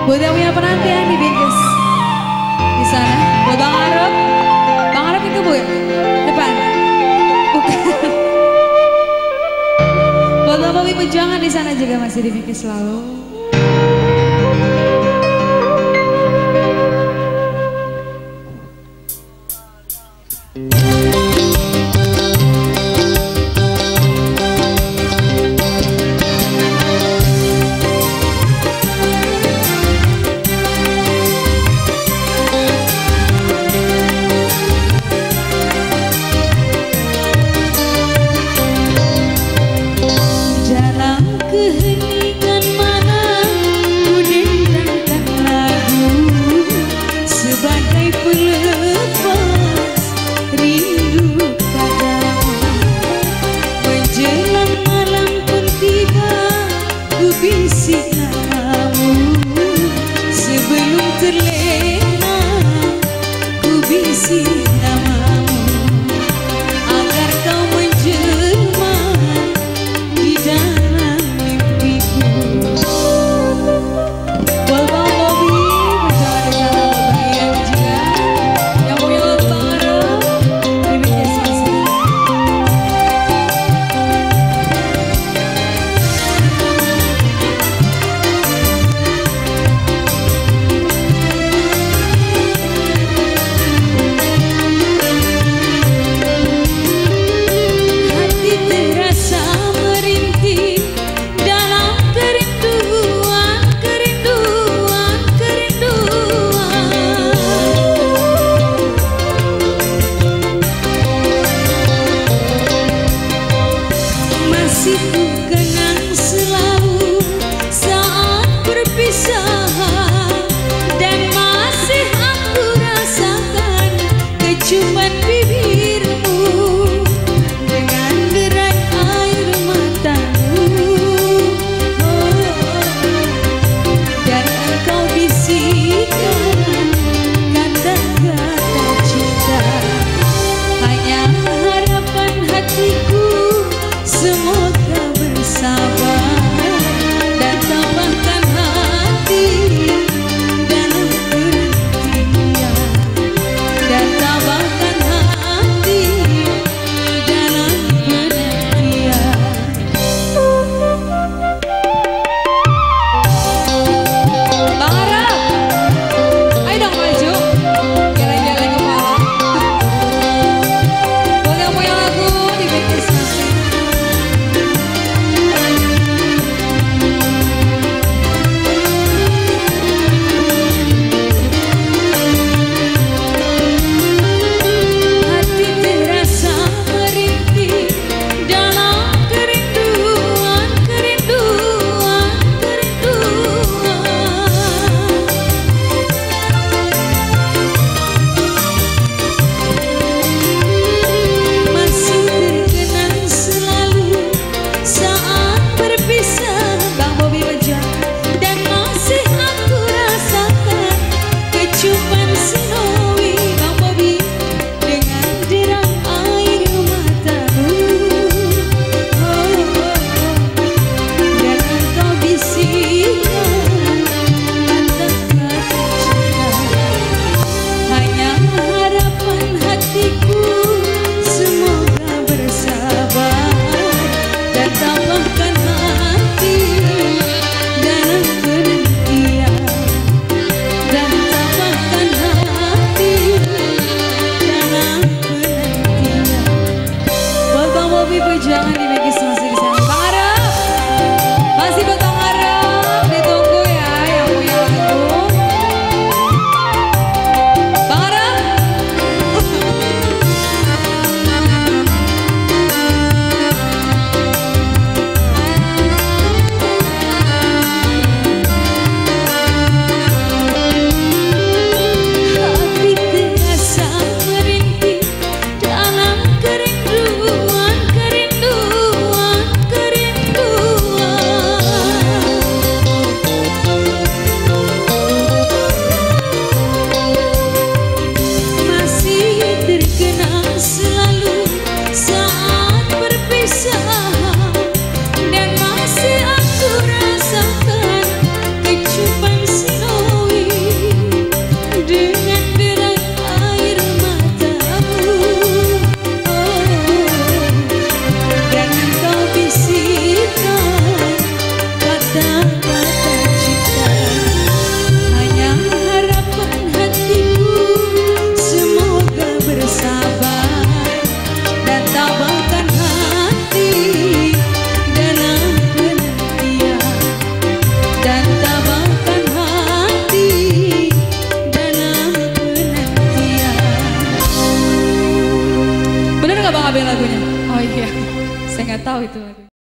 Buat yang punya penantian di Bingkes di sana. Buat Bang Arab itu Bu, depan. Bukan. Buat Bapak Ibu Pejuangan di sana juga masih di Bingkes selalu. Keheningan malam ku dendangkan lagu sebagai pelepas rindu padamu. Menjelang malam pun tiba ku bisik namamu. Sebelum terlena ku bisik namamu agar kau menjelma di dalam ku kenang selalu saat perpisahan, dan masih aku rasakan kecupan bibirmu dengan derai air matamu. Dan engkau bisikan kata-kata cinta, hanya harapan hatiku semoga bersama. tahu itu lagu.